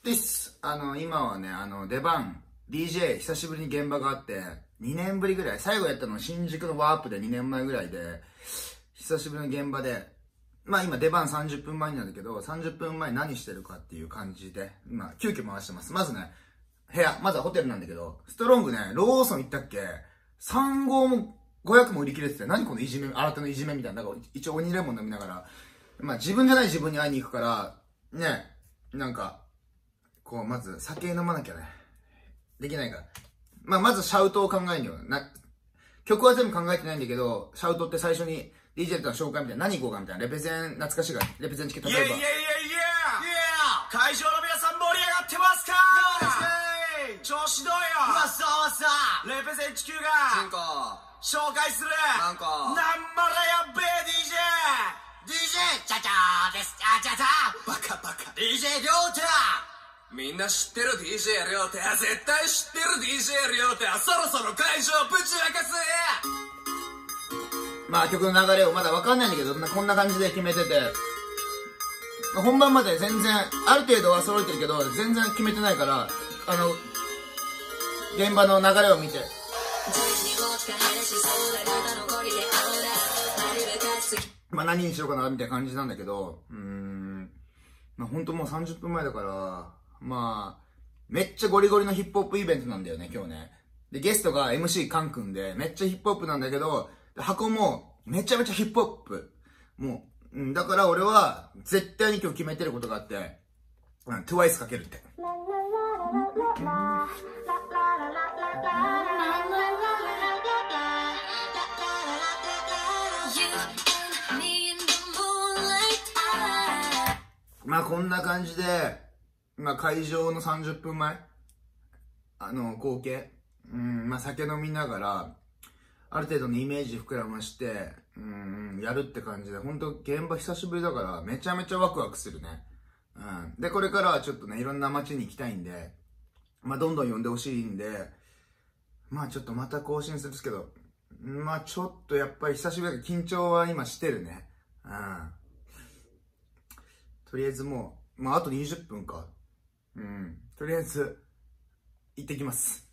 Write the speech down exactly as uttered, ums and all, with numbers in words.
です。あの、今はね、あの、出番、ディージェー 久しぶりに現場があって、にねんぶりぐらい、最後やったのは新宿のワープでにねんまえぐらいで、久しぶりの現場で、まあ今出番さんじゅっぷんまえなんだけど、さんじゅっぷんまえ何してるかっていう感じで、今、急遽回してます。まずね、部屋、まずはホテルなんだけど、ストロングね、ローソン行ったっけ ?さん 号もごひゃくも売り切れてて、何このいじめ、新手のいじめみたいな。だから一応鬼レモン飲みながら、まあ自分じゃない自分に会いに行くから、ね、なんか、こう、まず酒飲まなきゃね。できないから。まあまずシャウトを考えんよ。な、曲は全部考えてないんだけど、シャウトって最初に ディージェー との紹介みたいな、何行こうかみたいな、レペゼン、懐かしいが、レペゼンチケット例えば。 イェイイェイイェイイェイ会場の皆さん盛り上がってますか？調子どうよ？うわっさわっさレペゼン地球が紹介するなんかなんまらやっべえ ディージェー ディージェー チャチャーですチャチャチャバカバカ ディージェー りょうたみんな知ってる ディージェー りょうた絶対知ってる ディージェー りょうたそろそろ会場ぶち明かすまあ曲の流れをまだわかんないんだけど、こんな感じで決めてて、本番まで全然、ある程度は揃えてるけど、全然決めてないから、あの、現場の流れを見て。まあ何にしようかな、みたいな感じなんだけど、うーん、まあほんともうさんじゅっぷんまえだから、まあ、めっちゃゴリゴリのヒップホップイベントなんだよね、今日ね。で、ゲストが エムシー カン君で、めっちゃヒップホップなんだけど、箱もめちゃめちゃヒップホップ。もう、うん、だから俺は絶対に今日決めてることがあって、うん、トゥワイス かけるって。まあこんな感じで、まあ会場のさんじゅっぷんまえ、あの、合計、うん、まあ酒飲みながら、ある程度のイメージ膨らまして、うん、やるって感じで、ほんと現場久しぶりだから、めちゃめちゃワクワクするね。うん。で、これからはちょっとね、いろんな街に行きたいんで、まあどんどん呼んでほしいんで、まあちょっとまた更新するんですけど、まあちょっとやっぱり久しぶりだけど緊張は今してるね。うん。とりあえずもう、まああとにじゅっぷんか。うん。とりあえず、行ってきます。